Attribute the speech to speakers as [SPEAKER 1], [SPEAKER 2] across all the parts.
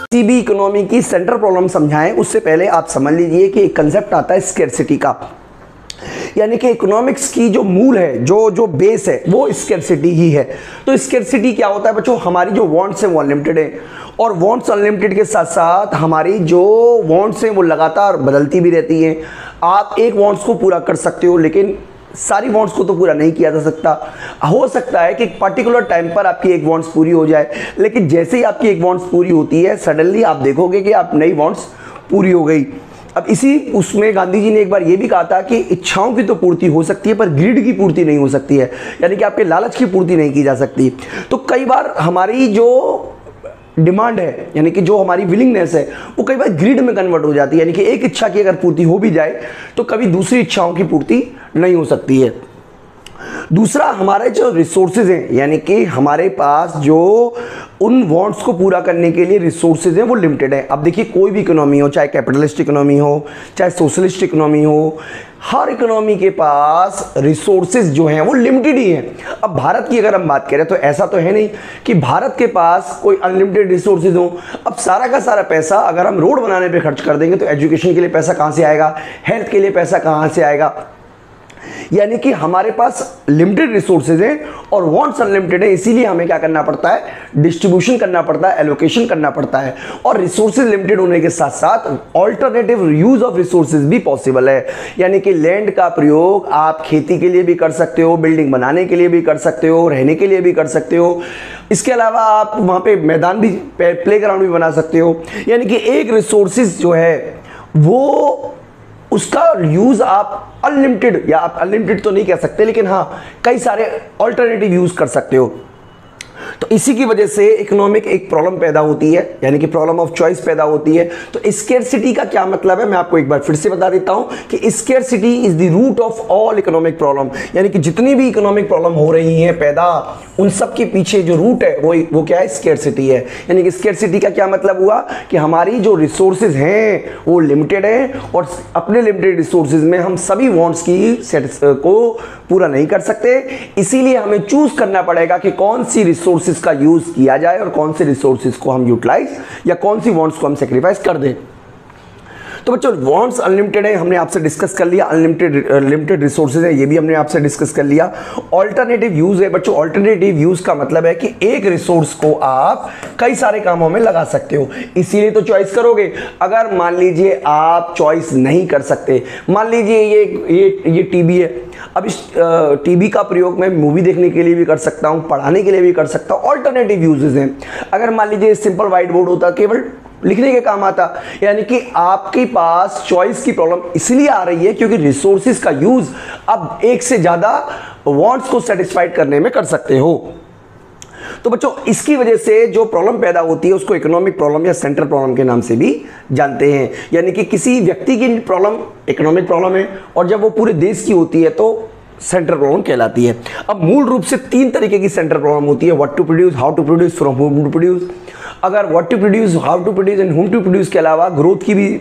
[SPEAKER 1] किसी भी इकोनॉमी की सेंट्रल प्रॉब्लम समझाएं उससे पहले आप समझ लीजिए कि एक कंसेप्ट आता है स्कैर्सिटी का, यानी कि इकोनॉमिक्स की जो मूल है, जो बेस है वो स्कैर्सिटी ही है। तो स्कैर्सिटी क्या होता है बच्चों? हमारी जो वांट्स हैं वो अनलिमिटेड है, और वांट्स अनलिमिटेड के साथ साथ हमारी जो वांट्स हैं वो लगातार बदलती भी रहती हैं। आप एक वांट्स को पूरा कर सकते हो लेकिन सारी वांट्स को तो पूरा नहीं किया जा सकता। हो सकता है कि एक पर्टिकुलर टाइम पर आपकी एक वांट्स पूरी हो जाए, लेकिन जैसे ही आपकी एक वांट्स पूरी होती है सडनली आप देखोगे कि आप नई वांट्स पूरी हो गई। अब इसी उसमें गांधी जी ने एक बार ये भी कहा था कि इच्छाओं की तो पूर्ति हो सकती है पर ग्रीड की पूर्ति नहीं हो सकती है, यानी कि आपके लालच की पूर्ति नहीं की जा सकती। तो कई बार हमारी जो डिमांड है, यानी कि जो हमारी विलिंगनेस है, वो कई बार ग्रीड में कन्वर्ट हो जाती है, यानी कि एक इच्छा की अगर पूर्ति हो भी जाए तो कभी दूसरी इच्छाओं की पूर्ति नहीं हो सकती है। दूसरा, हमारे जो रिसोर्सेज हैं, यानी कि हमारे पास जो उन वांट्स को पूरा करने के लिए रिसोर्सेज हैं वो लिमिटेड है। अब देखिए कोई भी इकोनॉमी हो, चाहे कैपिटलिस्ट इकोनॉमी हो चाहे सोशलिस्ट इकोनॉमी हो, हर इकोनॉमी के पास रिसोर्सेज जो हैं वो लिमिटेड ही हैं। अब भारत की अगर हम बात करें तो ऐसा तो है नहीं कि भारत के पास कोई अनलिमिटेड रिसोर्सेज हो। अब सारा का सारा पैसा अगर हम रोड बनाने पे खर्च कर देंगे तो एजुकेशन के लिए पैसा कहाँ से आएगा, हेल्थ के लिए पैसा कहाँ से आएगा? यानी कि हमारे पास लिमिटेड रिसोर्सेज हैं और वांट्स अनलिमिटेड है, इसीलिए हमें क्या करना पड़ता है? डिस्ट्रीब्यूशन करना पड़ता है, एलोकेशन करना पड़ता है। और रिसोर्सेज लिमिटेड होने के साथ साथ ऑल्टरनेटिव यूज ऑफ रिसोर्सेज भी पॉसिबल है, यानी कि लैंड का प्रयोग आप खेती के लिए भी कर सकते हो, बिल्डिंग बनाने के लिए भी कर सकते हो, रहने के लिए भी कर सकते हो। इसके अलावा आप वहाँ पे मैदान भी, प्ले ग्राउंड भी बना सकते हो। यानी कि एक रिसोर्सेज जो है वो उसका यूज आप अनलिमिटेड, या आप अनलिमिटेड तो नहीं कह सकते लेकिन हाँ कई सारे ऑल्टरनेटिव यूज कर सकते हो। तो इसी की वजह से इकोनॉमिक एक प्रॉब्लम पैदा होती है, यानी कि प्रॉब्लम ऑफ चॉइस पैदा होती है। तो स्कैर्सिटी का क्या मतलब है मैं आपको एक बार फिर से बता देता हूं कि scarcity is the root of all economic problem, यानी कि जितनी भी इकोनॉमिक प्रॉब्लम हो रही हैं पैदा, उन सब के पीछे जो रूट है वो क्या है? स्कैर्सिटी है। यानी कि स्कैर्सिटी का क्या मतलब हुआ कि हमारी जो रिसोर्सेज हैं वो लिमिटेड है और अपने लिमिटेड रिसोर्सेज में हम सभी वांट्स की को पूरा नहीं कर सकते, इसीलिए हमें चूज करना पड़ेगा कि कौन सी रिसोर्सेज का यूज किया जाए और कौन से रिसोर्सेज को हम यूटिलाइज या कौन सी वांट्स को हम सेक्रीफाइस कर दें। तो बच्चों वांट्स अनलिमिटेड है, हमने आपसे डिस्कस कर लिया। लिमिटेड रिसोर्सेज है, ये भी हमने आपसे डिस्कस कर लिया। ऑल्टरनेटिव यूज है बच्चों, ऑल्टरनेटिव यूज का मतलब है कि एक रिसोर्स को आप कई सारे कामों में लगा सकते हो, इसीलिए तो चॉइस करोगे। अगर मान लीजिए आप चॉइस नहीं कर सकते, मान लीजिए ये टीवी है, अब इस टीवी का प्रयोग मैं मूवी देखने के लिए भी कर सकता हूँ, पढ़ाने के लिए भी कर सकता हूँ, ऑल्टरनेटिव यूजेस हैं। अगर मान लीजिए सिंपल व्हाइट बोर्ड होता, केवल लिखने के काम आता, यानी कि आपके पास चॉइस की प्रॉब्लम इसलिए आ रही है क्योंकि रिसोर्सेज का यूज अब एक से ज्यादा वांट्स को सेटिस्फाइड करने में कर सकते हो। तो बच्चों इसकी वजह से जो प्रॉब्लम पैदा होती है उसको इकोनॉमिक प्रॉब्लम या सेंट्रल प्रॉब्लम के नाम से भी जानते हैं। यानी कि किसी व्यक्ति की प्रॉब्लम इकोनॉमिक प्रॉब्लम है और जब वो पूरे देश की होती है तो सेंट्रल प्रॉब्लम कहलाती है। अब मूल रूप से 3 तरीके की सेंट्रल प्रॉब्लम होती है: what to produce, how to produce, from whom to produce. अगर what to produce, how to produce and whom to produce के अलावा ग्रोथ की भी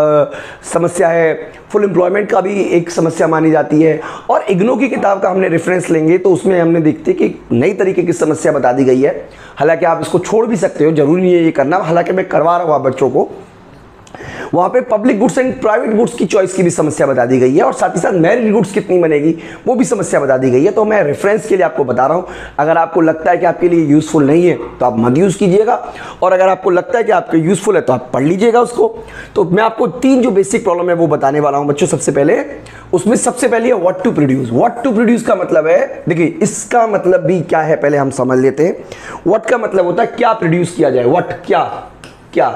[SPEAKER 1] समस्या है, फुल एम्प्लॉयमेंट का भी एक समस्या मानी जाती है। और इग्नो की किताब का हमने रेफरेंस लेंगे तो उसमें हमने देखते कि नई तरीके की समस्या बता दी गई है। हालांकि आप इसको छोड़ भी सकते हो, जरूरी नहीं है ये करना, हालांकि मैं करवा रहा हूँ बच्चों को। वहां पे public goods and private goods की चॉइस की भी समस्या बता दी गई है और साथ ही साथ मेरिट गुड्स कितनी बनेगी वो भी समस्या बता दी गई है। तो मैं रेफरेंस के लिए आपको बता रहा हूं, अगर आपको लगता है कि आपके लिए यूजफुल नहीं है तो आप मत यूज कीजिएगा, और अगर आपको लगता है कि आपके यूजफुल है तो आप पढ़ लीजिएगा उसको। तो मैं आपको 3 जो बेसिक प्रॉब्लम है वो बताने वाला हूं बच्चों। सबसे पहले उसमें सबसे पहले है what to produce. What to produce का मतलब है, देखिए इसका मतलब भी क्या है पहले हम समझ लेते हैं। व्हाट का मतलब होता है क्या प्रोड्यूस किया जाए, व्हाट क्या।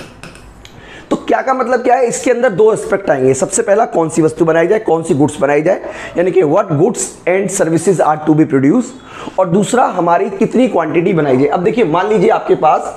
[SPEAKER 1] तो क्या का मतलब क्या है? इसके अंदर 2 एस्पेक्ट आएंगे। सबसे पहला कौन सी वस्तु बनाई जाए, कौन सी गुड्स बनाई जाए, यानी कि what goods and services are to be produce, और दूसरा हमारी कितनी क्वांटिटी बनाई जाए। अब देखिए मान लीजिए आपके पास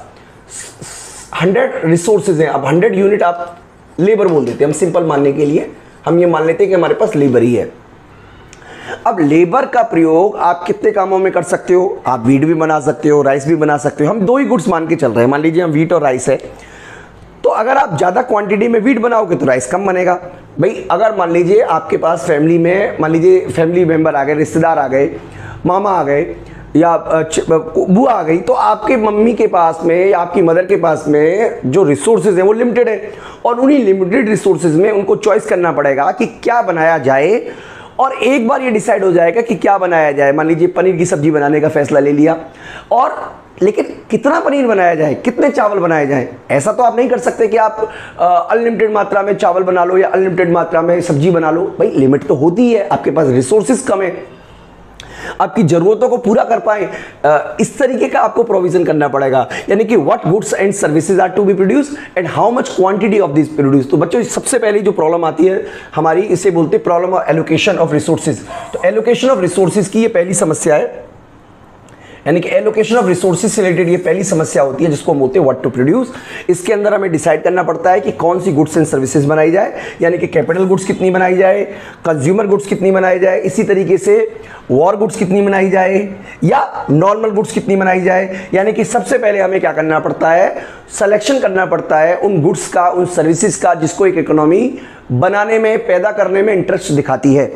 [SPEAKER 1] 100 रिसोर्सेज हैं, अब 100 यूनिट आप लेबर बोल देते हैं, हम सिंपल मानने के लिए हम ये मान लेते हैं कि हमारे पास लेबर ही है। अब लेबर का प्रयोग आप कितने कामों में कर सकते हो? आप वीट भी बना सकते हो, राइस भी बना सकते हो। हम 2 ही गुड्स मान के चल रहे हैं, मान लीजिए हम वीट और राइस है, तो अगर आप ज़्यादा क्वांटिटी में वीट बनाओगे तो राइस कम बनेगा। भाई अगर मान लीजिए आपके पास फैमिली में, मान लीजिए फैमिली मेंबर आ गए, रिश्तेदार आ गए, मामा आ गए, या बुआ आ गई, तो आपके मम्मी के पास में या आपकी मदर के पास में जो रिसोर्सेज हैं वो लिमिटेड है, और उन्हीं लिमिटेड रिसोर्सेज में उनको चॉइस करना पड़ेगा कि क्या बनाया जाए। और एक बार ये डिसाइड हो जाएगा कि क्या बनाया जाए, मान लीजिए पनीर की सब्जी बनाने का फैसला ले लिया, और लेकिन कितना पनीर बनाया जाए, कितने चावल बनाए जाएं, ऐसा तो आप नहीं कर सकते कि आप अनलिमिटेड मात्रा में चावल बना लो या अनलिमिटेड मात्रा में सब्जी बना लो। भाई लिमिट तो होती है, आपके पास रिसोर्सेज कम है, आपकी जरूरतों को पूरा कर पाए, इस तरीके का आपको प्रोविजन करना पड़ेगा। यानी कि what goods and services are to be produce and how much quantity of this produce. तो बच्चों सबसे पहले जो प्रॉब्लम आती है हमारी, इसे बोलते हैं problem of allocation of resources. तो एलोकेशन ऑफ रिसोर्सेज की ये पहली समस्या है, यानी कि एलोकेशन ऑफ रिसोर्सेज से रिलेटेड ये पहली समस्या होती है जिसको हम बोलते हैं व्हाट टू प्रोड्यूस। इसके अंदर हमें डिसाइड करना पड़ता है कि कौन सी गुड्स एंड सर्विसेज बनाई जाए, यानी कि कैपिटल गुड्स कितनी बनाई जाए, कंज्यूमर गुड्स कितनी बनाई जाए, इसी तरीके से वॉर गुड्स कितनी बनाई जाए या नॉर्मल गुड्स कितनी बनाई जाए। यानी कि सबसे पहले हमें क्या करना पड़ता है, सिलेक्शन करना पड़ता है उन गुड्स का, उन सर्विसेज का जिसको एक इकोनॉमी बनाने में, पैदा करने में इंटरेस्ट दिखाती है।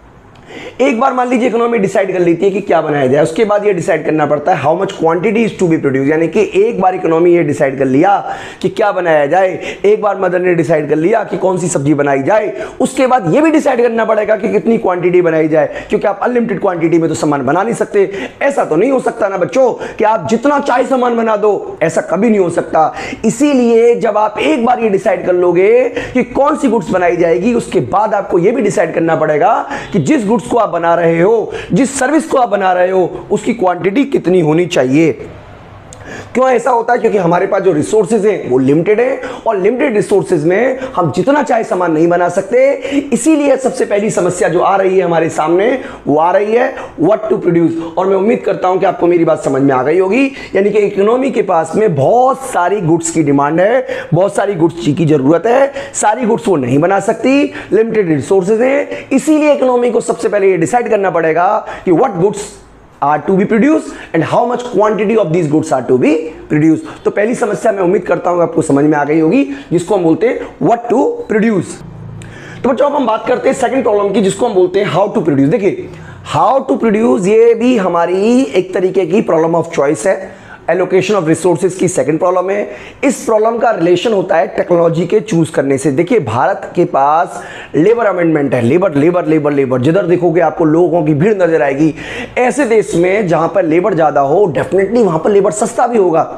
[SPEAKER 1] एक बार मान लीजिए इकोनॉमी डिसाइड कर लेती है कि क्या बनाया जाए, उसके बाद ये डिसाइड करना पड़ता है how much quantity is to be produce. यानी कि एक बार इकोनॉमी ये डिसाइड कर लिया कि क्या बनाया जाए, एक बार मदर ने डिसाइड कर लिया कि कौन सी सब्जी बनाई जाए, उसके बाद ये भी डिसाइड करना पड़ेगा कि कितनी क्वांटिटी बनाई जाए, क्योंकि आप अनलिमिटेड क्वांटिटी में तो सामान बना नहीं सकते। ऐसा तो नहीं हो सकता ना बच्चों कि आप जितना चाहे सामान बना दो, ऐसा कभी नहीं हो सकता। इसीलिए जब आप एक बार ये डिसाइड कर लोगे कि कौन सी गुड्स बनाई जाएगी, उसके बाद आपको ये भी डिसाइड करना पड़ेगा कि जिस गुड्स को आप बना रहे हो, जिस सर्विस को आप बना रहे हो, उसकी क्वांटिटी कितनी होनी चाहिए। क्यों ऐसा होता है? क्योंकि हमारे पास जो रिसोर्सेज हैं वो लिमिटेड है, और लिमिटेड रिसोर्सेज में हम जितना चाहे सामान नहीं बना सकते। इसीलिए सबसे पहली समस्या जो आ रही है हमारे सामने, वो आ रही है व्हाट टू प्रोड्यूस। और मैं उम्मीद करता हूं कि आपको मेरी बात समझ में आ गई होगी। यानी कि इकोनॉमी के पास में बहुत सारी गुड्स की डिमांड है, बहुत सारी गुड्स की जरूरत है, सारी गुड्स वो नहीं बना सकती, लिमिटेड रिसोर्सेज है। इसीलिए इकोनॉमी को सबसे पहले ये डिसाइड करना पड़ेगा कि what goods are to be produced and how much quantity of these goods are to be produced। तो पहली समस्या मैं उम्मीद करता हूं आपको समझ में आ गई होगी, जिसको हम बोलते हैं what to produce। तो बच्चों अब हम बात करते हैं सेकंड प्रॉब्लम की, जिसको हम बोलते हैं how to produce। देखिए how to produce ये भी हमारी एक तरीके की प्रॉब्लम ऑफ चॉइस है, एलोकेशन ऑफ रिसोर्सेज की सेकंड प्रॉब्लम है। इस प्रॉब्लम का रिलेशन होता है टेक्नोलॉजी के चूज करने से। देखिए भारत के पास लेबर अमेंडमेंट है, लेबर लेबर लेबर लेबर, जिधर देखोगे आपको लोगों की भीड़ नजर आएगी। ऐसे देश में जहां पर लेबर ज्यादा हो, डेफिनेटली वहां पर लेबर सस्ता भी होगा।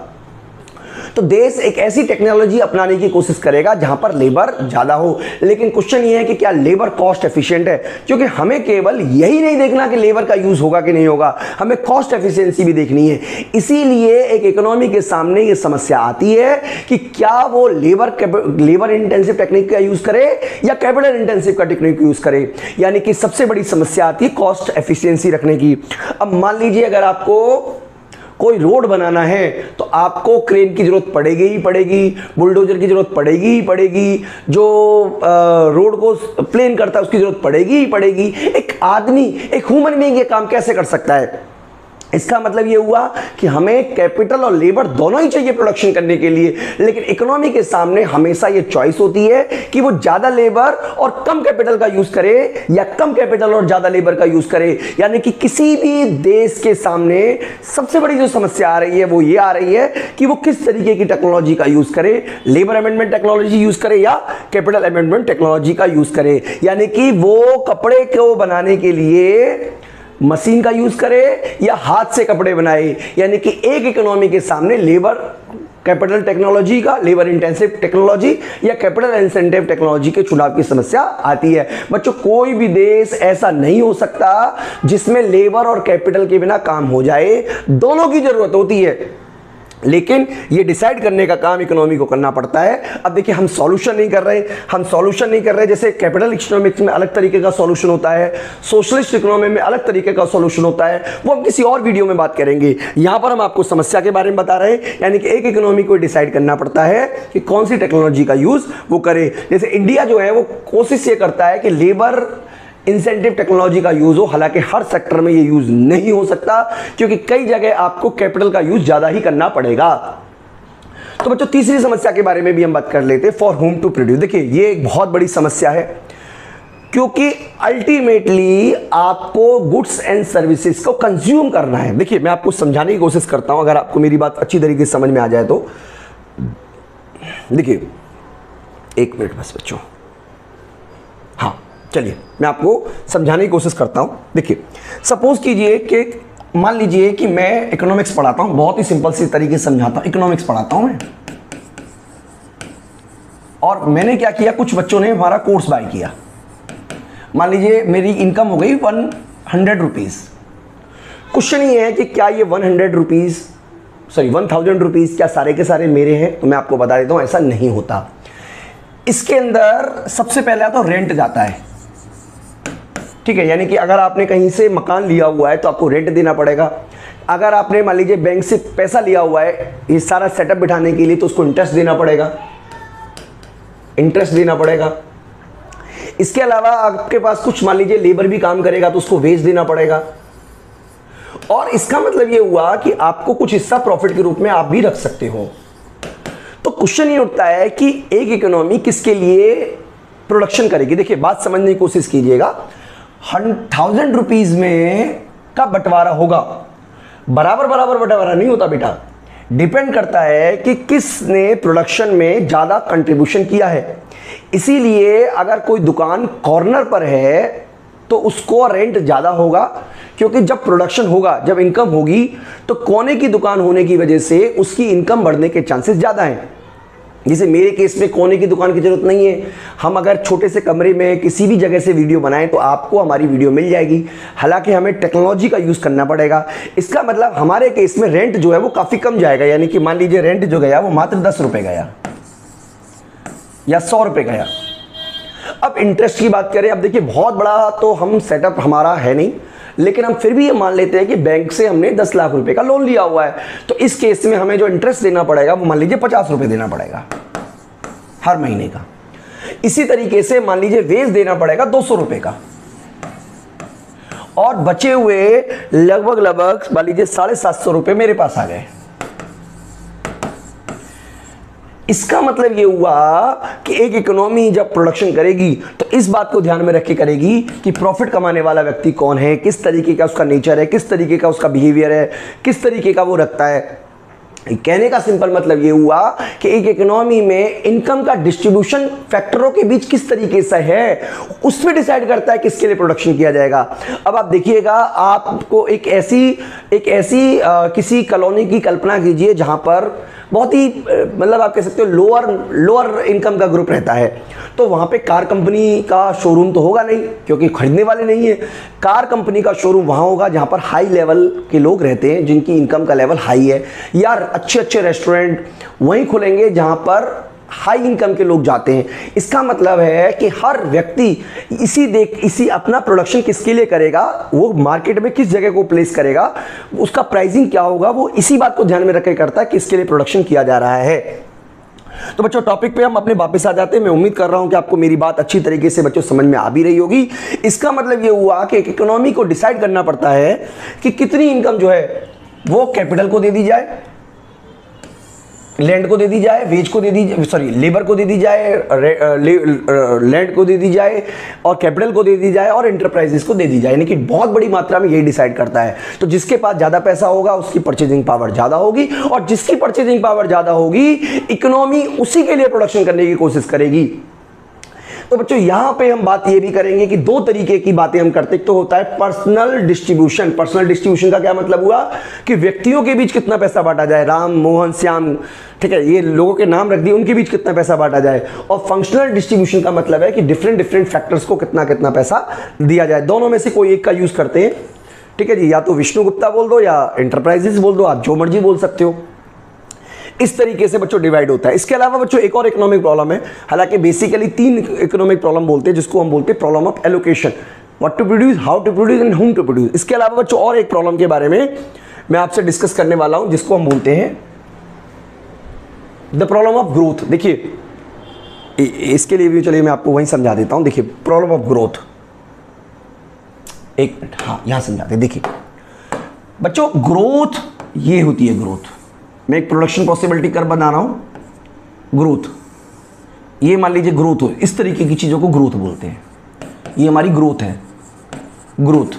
[SPEAKER 1] तो देश एक ऐसी टेक्नोलॉजी अपनाने की कोशिश करेगा जहां पर लेबर ज्यादा हो। लेकिन क्वेश्चन ये है कि क्या लेबर कॉस्ट एफिशिएंट है? क्योंकि हमें केवल यही नहीं देखना कि लेबर का यूज होगा कि नहीं होगा, हमें कॉस्ट एफिशिएंसी भी देखनी है। इसीलिए एक इकोनॉमी के सामने ये समस्या आती है कि क्या वो लेबर इंटेंसिव टेक्निक का यूज करे या कैपिटल इंटेंसिव का टेक्निक यूज करे। यानी कि सबसे बड़ी समस्या आती है कॉस्ट एफिशिएंसी रखने की। अब मान लीजिए अगर आपको कोई रोड बनाना है तो आपको क्रेन की जरूरत पड़ेगी ही पड़ेगी, बुलडोजर की जरूरत पड़ेगी ही पड़ेगी, जो रोड को प्लेन करता है उसकी जरूरत पड़ेगी ही पड़ेगी। एक आदमी, एक ह्यूमन बीइंग ये काम कैसे कर सकता है? इसका मतलब ये हुआ कि हमें कैपिटल और लेबर दोनों ही चाहिए प्रोडक्शन करने के लिए। लेकिन इकोनॉमी के सामने हमेशा ये चॉइस होती है कि वो ज्यादा लेबर और कम कैपिटल का यूज करे या कम कैपिटल और ज्यादा लेबर का यूज करे। यानी कि किसी भी देश के सामने सबसे बड़ी जो समस्या आ रही है वो ये आ रही है कि वो किस तरीके की टेक्नोलॉजी का यूज करे, लेबर अमेंडमेंट टेक्नोलॉजी यूज करे या कैपिटल अमेंडमेंट टेक्नोलॉजी का यूज करे। यानी कि वो कपड़े को बनाने के लिए मशीन का यूज करे या हाथ से कपड़े बनाए। यानी कि एक इकोनॉमी के सामने लेबर कैपिटल टेक्नोलॉजी का, लेबर इंटेंसिव टेक्नोलॉजी या कैपिटल इंसेंटिव टेक्नोलॉजी के चुनाव की समस्या आती है। बच्चों कोई भी देश ऐसा नहीं हो सकता जिसमें लेबर और कैपिटल के बिना काम हो जाए, दोनों की जरूरत होती है। लेकिन ये डिसाइड करने का काम इकोनॉमी को करना पड़ता है। अब देखिए हम सॉल्यूशन नहीं कर रहे, जैसे कैपिटल इकोनॉमिक्स में अलग तरीके का सॉल्यूशन होता है, सोशलिस्ट इकोनॉमी में अलग तरीके का सॉल्यूशन होता है, वो हम किसी और वीडियो में बात करेंगे। यहां पर हम आपको समस्या के बारे में बता रहे हैं। यानी कि एक इकोनॉमी को डिसाइड करना पड़ता है कि कौन सी टेक्नोलॉजी का यूज वो करे। जैसे इंडिया जो है वो कोशिश ये करता है कि लेबर इंसेंटिव टेक्नोलॉजी का यूज हो, हालांकि हर सेक्टर में ये यूज नहीं हो सकता क्योंकि कई जगह आपको कैपिटल का यूज ज्यादा ही करना पड़ेगा। तो बच्चों तीसरी समस्या के बारे में भी हम बात कर लेते हैं, फॉर होम टू प्रोड्यूस। देखिए ये एक बहुत बड़ी समस्या है। क्योंकि अल्टीमेटली आपको गुड्स एंड सर्विसेज को कंज्यूम करना है। देखिए मैं आपको समझाने की कोशिश करता हूं, अगर आपको मेरी बात अच्छी तरीके से समझ में आ जाए तो। देखिए एक मिनट बस बच्चों, हाँ चलिए मैं आपको समझाने की कोशिश करता हूं। देखिए सपोज कीजिए कि मान लीजिए कि मैं इकोनॉमिक्स पढ़ाता हूं, बहुत ही सिंपल सी तरीके से समझाता हूं। इकोनॉमिक्स पढ़ाता हूं मैं, और मैंने क्या किया, कुछ बच्चों ने हमारा कोर्स बाय किया। मान लीजिए मेरी इनकम हो गई 100 रुपीज़। क्वेश्चन ये है कि क्या ये 100 रुपीज़, सॉरी 1000 रुपीज़ क्या सारे के सारे मेरे हैं? तो मैं आपको बता देता हूँ ऐसा नहीं होता। इसके अंदर सबसे पहले तो रेंट जाता है, ठीक है, यानी कि अगर आपने कहीं से मकान लिया हुआ है तो आपको रेंट देना पड़ेगा। अगर आपने मान लीजिए बैंक से पैसा लिया हुआ है ये सारा सेटअप बिठाने के लिए, तो उसको इंटरेस्ट देना पड़ेगा, इंटरेस्ट देना पड़ेगा। इसके अलावा आपके पास कुछ मान लीजिए लेबर भी काम करेगा तो उसको वेज देना पड़ेगा। और इसका मतलब ये हुआ कि आपको कुछ हिस्सा प्रॉफिट के रूप में आप भी रख सकते हो। तो क्वेश्चन ये उठता है कि एक इकोनॉमी किसके लिए प्रोडक्शन करेगी। देखिए बात समझने की कोशिश कीजिएगा। 1000 रुपीज में का बंटवारा होगा, बराबर बराबर बंटवारा नहीं होता बेटा, डिपेंड करता है कि किसने प्रोडक्शन में ज़्यादा कंट्रीब्यूशन किया है। इसीलिए अगर कोई दुकान कॉर्नर पर है तो उसको रेंट ज़्यादा होगा, क्योंकि जब प्रोडक्शन होगा, जब इनकम होगी, तो कोने की दुकान होने की वजह से उसकी इनकम बढ़ने के चांसेस ज़्यादा हैं। जैसे मेरे केस में कोने की दुकान की ज़रूरत नहीं है, हम अगर छोटे से कमरे में किसी भी जगह से वीडियो बनाएं तो आपको हमारी वीडियो मिल जाएगी। हालांकि हमें टेक्नोलॉजी का यूज़ करना पड़ेगा। इसका मतलब हमारे केस में रेंट जो है वो काफ़ी कम जाएगा, यानी कि मान लीजिए रेंट जो गया वो मात्र 10 रुपये गया या 100 रुपये गया। अब इंटरेस्ट की बात करें, अब देखिए बहुत बड़ा तो हम सेटअप हमारा है नहीं, लेकिन हम फिर भी ये मान लेते हैं कि बैंक से हमने 10 लाख रुपए का लोन लिया हुआ है, तो इस केस में हमें जो इंटरेस्ट देना पड़ेगा वो मान लीजिए 50 रुपए देना पड़ेगा हर महीने का। इसी तरीके से मान लीजिए वेज देना पड़ेगा 200 रुपए का, और बचे हुए लगभग मान लीजिए 750 रुपए मेरे पास आ गए। इसका मतलब ये हुआ कि एक इकोनॉमी जब प्रोडक्शन करेगी तो इस बात को ध्यान में रख के करेगी कि प्रॉफिट कमाने वाला व्यक्ति कौन है, किस तरीके का उसका नेचर है, किस तरीके का उसका बिहेवियर है, किस तरीके का वो रखता है। कहने का सिंपल मतलब ये हुआ कि एक इकोनॉमी में इनकम का डिस्ट्रीब्यूशन फैक्टरों के बीच किस तरीके से है, उसमें डिसाइड करता है किसके लिए प्रोडक्शन किया जाएगा। अब आप देखिएगा, आपको एक ऐसी किसी कॉलोनी की कल्पना कीजिए जहां पर बहुत ही मतलब आप कह सकते हो लोअर इनकम का ग्रुप रहता है, तो वहाँ पे कार कंपनी का शोरूम तो होगा नहीं, क्योंकि खरीदने वाले नहीं है। कार कंपनी का शोरूम वहाँ होगा जहाँ पर हाई लेवल के लोग रहते हैं, जिनकी इनकम का लेवल हाई है। यार अच्छे अच्छे रेस्टोरेंट वहीं खुलेंगे जहाँ पर हाई इनकम के लोग जाते हैं। इसका मतलब है कि हर व्यक्ति इसी अपना प्रोडक्शन किसके लिए करेगा, वो मार्केट में किस जगह को प्लेस करेगा, उसका प्राइसिंग क्या होगा, वो इसी बात को ध्यान में रख के करता है किसके लिए प्रोडक्शन किया जा रहा है। तो बच्चों टॉपिक पे हम अपने वापस आ जाते हैं। मैं उम्मीद कर रहा हूं कि आपको मेरी बात अच्छी तरीके से बच्चों समझ में आ भी रही होगी। इसका मतलब ये हुआ कि एक इकोनॉमी को डिसाइड करना पड़ता है कि कितनी इनकम जो है वो कैपिटल को दे दी जाए, लैंड को दे दी जाए, वेज को दे दी, सॉरी लेबर को दे दी जाए, लैंड को दे दी जाए, और कैपिटल को दे दी जाए, और एंटरप्राइजेस को दे दी जाए। यानी कि बहुत बड़ी मात्रा में यही डिसाइड करता है। तो जिसके पास ज़्यादा पैसा होगा उसकी परचेजिंग पावर ज़्यादा होगी, और जिसकी परचेजिंग पावर ज़्यादा होगी इकोनॉमी उसी के लिए प्रोडक्शन करने की कोशिश करेगी। तो बच्चों यहां पे हम बात ये भी करेंगे कि दो तरीके की बातें हम करते हैं। तो होता है पर्सनल डिस्ट्रीब्यूशन। पर्सनल डिस्ट्रीब्यूशन का क्या मतलब हुआ कि व्यक्तियों के बीच कितना पैसा बांटा जाए, राम मोहन श्याम, ठीक है, ये लोगों के नाम रख दिए, उनके बीच कितना पैसा बांटा जाए। और फंक्शनल डिस्ट्रीब्यूशन का मतलब है कि डिफरेंट फैक्टर्स को कितना कितना पैसा दिया जाए। दोनों में से कोई एक का यूज करते हैं, ठीक है जी, या तो विष्णु गुप्ता बोल दो या एंटरप्राइजेस बोल दो, आप जो मर्जी बोल सकते हो। इस तरीके से बच्चों डिवाइड होता है। इसके अलावा बच्चों एक और इकोनॉमिक प्रॉब्लम है, हालांकि बेसिकली 3 इकोनॉमिक प्रॉब्लम बोलते हैं, जिसको हम बोलते हैं problem of allocation, what to produce, how to produce and whom to produce. इसके अलावा बच्चों और एक प्रॉब्लम के बारे में मैं आपसे डिस्कस करने वाला हूं, जिसको हम बोलते हैं द प्रॉब्लम ऑफ ग्रोथ। देखिए इसके लिए भी चलिए मैं आपको वहीं समझा देता हूं। देखिए प्रॉब्लम ऑफ ग्रोथ, एक मिनट, हाँ यहां समझाते। देखिए बच्चों ग्रोथ ये होती है, ग्रोथ मैं एक प्रोडक्शन पॉसिबिलिटी कर बना रहा हूं, ग्रोथ, ये मान लीजिए ग्रोथ हो, इस तरीके की चीज़ों को ग्रोथ बोलते हैं। ये हमारी ग्रोथ है, ग्रोथ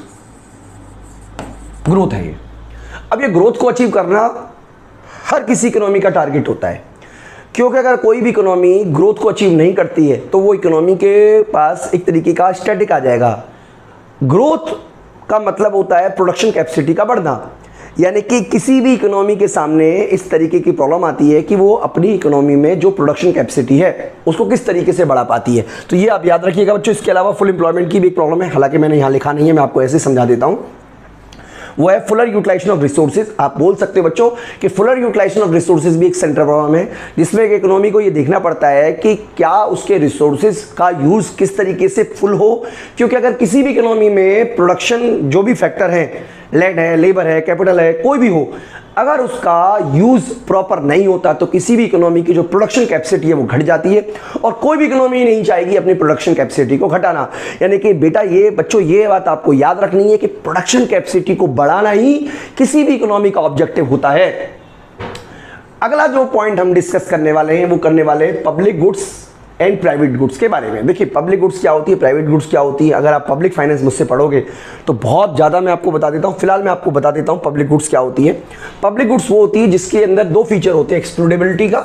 [SPEAKER 1] है ये। अब ये ग्रोथ को अचीव करना हर किसी इकोनॉमी का टारगेट होता है, क्योंकि अगर कोई भी इकोनॉमी ग्रोथ को अचीव नहीं करती है तो वो इकोनॉमी के पास एक तरीके का स्टैटिक आ जाएगा। ग्रोथ का मतलब होता है प्रोडक्शन कैपेसिटी का बढ़ना, यानी कि किसी भी इकोनॉमी के सामने इस तरीके की प्रॉब्लम आती है कि वो अपनी इकोनॉमी में जो प्रोडक्शन कैपेसिटी है उसको किस तरीके से बढ़ा पाती है। तो ये आप याद रखिएगा बच्चों। इसके अलावा फुल एम्प्लॉयमेंट की भी एक प्रॉब्लम है, हालांकि मैंने यहाँ लिखा नहीं है, मैं आपको ऐसे समझा देता हूँ। वो है फुलर यूटिलाइजेशन ऑफ रिसोर्सेज। आप बोल सकते हो बच्चों कि फुलर यूटिलाइजेशन ऑफ रिसोर्सेज भी एक सेंट्रल प्रॉब्लम है, जिसमें एक इकोनॉमी को ये देखना पड़ता है कि क्या उसके रिसोर्सेज का यूज किस तरीके से फुल हो। क्योंकि अगर किसी भी इकोनॉमी में प्रोडक्शन जो भी फैक्टर है, लैंड है, लेबर है, कैपिटल है, कोई भी हो, अगर उसका यूज प्रॉपर नहीं होता तो किसी भी इकोनॉमी की जो प्रोडक्शन कैपेसिटी है वो घट जाती है, और कोई भी इकोनॉमी नहीं चाहेगी अपनी प्रोडक्शन कैपेसिटी को घटाना। यानी कि बेटा ये बच्चों ये बात आपको याद रखनी है कि प्रोडक्शन कैपेसिटी को बढ़ाना ही किसी भी इकोनॉमी का ऑब्जेक्टिव होता है। अगला जो पॉइंट हम डिस्कस करने वाले हैं वो करने वाले हैं public goods and private goods के बारे में। देखिए पब्लिक गुड्स क्या होती है, प्राइवेट गुड्स क्या होती है। अगर आप पब्लिक फाइनेंस मुझसे पढ़ोगे तो बहुत ज़्यादा मैं आपको बता देता हूँ। फिलहाल मैं आपको बता देता हूँ पब्लिक गुड्स क्या होती है। पब्लिक गुड्स वो होती है जिसके अंदर दो फीचर होते हैं, एक्सक्लूडेबिलिटी का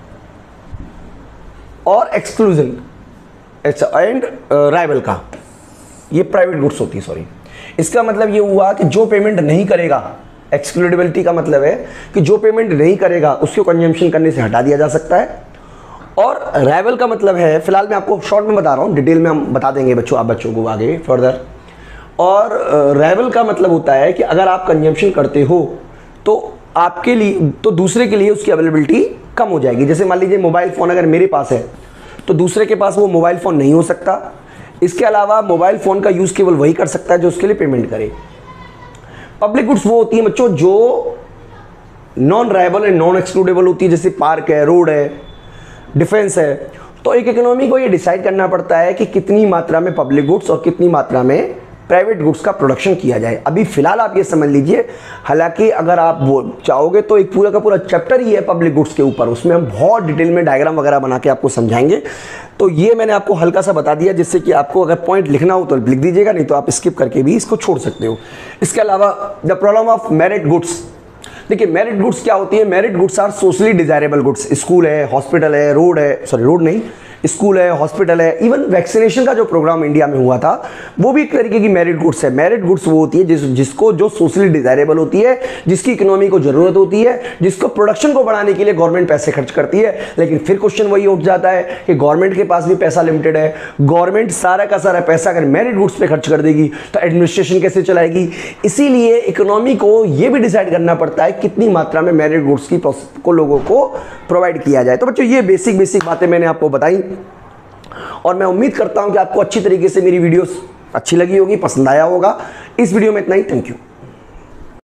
[SPEAKER 1] और एक्सक्लूजन एंड राइवल का। ये प्राइवेट गुड्स होती है, सॉरी। इसका मतलब ये हुआ कि जो पेमेंट नहीं करेगा, एक्सक्लूडेबिलिटी का मतलब है कि जो पेमेंट नहीं करेगा उसको कंजम्पशन करने से हटा दिया जा सकता है। और राइवल का मतलब है, फिलहाल मैं आपको शॉर्ट में बता रहा हूँ, डिटेल में हम बता देंगे बच्चों, आप बच्चों को आगे फर्दर। और राइवल का मतलब होता है कि अगर आप कंजम्पशन करते हो तो आपके लिए, तो दूसरे के लिए उसकी अवेलेबिलिटी कम हो जाएगी। जैसे मान लीजिए मोबाइल फ़ोन अगर मेरे पास है तो दूसरे के पास वो मोबाइल फ़ोन नहीं हो सकता। इसके अलावा मोबाइल फ़ोन का यूज़ केवल वही कर सकता है जो उसके लिए पेमेंट करे। पब्लिक गुड्स वो होती है बच्चों जो non rival and non excludable होती है, जैसे पार्क है, रोड है, डिफेंस है। तो एक इकोनॉमी को ये डिसाइड करना पड़ता है कि कितनी मात्रा में पब्लिक गुड्स और कितनी मात्रा में प्राइवेट गुड्स का प्रोडक्शन किया जाए। अभी फिलहाल आप ये समझ लीजिए, हालांकि अगर आप वो चाहोगे तो एक पूरा का पूरा चैप्टर ही है पब्लिक गुड्स के ऊपर, उसमें हम बहुत डिटेल में डायग्राम वगैरह बना के आपको समझाएंगे। तो ये मैंने आपको हल्का सा बता दिया, जिससे कि आपको अगर पॉइंट लिखना हो तो लिख दीजिएगा, नहीं तो आप स्किप करके भी इसको छोड़ सकते हो। इसके अलावा the problem of merit goods. देखिए मेरिट गुड्स क्या होती है, merit goods are socially desirable goods. School है, हॉस्पिटल है, रोड है, सॉरी रोड नहीं, स्कूल है, हॉस्पिटल है, इवन वैक्सीनेशन का जो प्रोग्राम इंडिया में हुआ था वो भी एक तरीके की मेरिट गुड्स है। मेरिट गुड्स वो होती है जिसको जो सोशली डिजायरेबल होती है, जिसकी इकोनॉमी को जरूरत होती है, जिसको प्रोडक्शन को बढ़ाने के लिए गवर्नमेंट पैसे खर्च करती है। लेकिन फिर क्वेश्चन वही उठ जाता है कि गवर्नमेंट के पास भी पैसा लिमिटेड है। गवर्नमेंट सारा का सारा पैसा अगर मेरिट गुड्स पे खर्च कर देगी तो एडमिनिस्ट्रेशन कैसे चलाएगी। इसीलिए इकोनॉमी को ये भी डिसाइड करना पड़ता है कितनी मात्रा में मेरिट गुड्स की को लोगों को प्रोवाइड किया जाए। तो बच्चों ये बेसिक बातें मैंने आपको बताई, और मैं उम्मीद करता हूं कि आपको अच्छी तरीके से मेरी वीडियोस अच्छी लगी होगी, पसंद आया होगा। इस वीडियो में इतना ही, थैंक यू।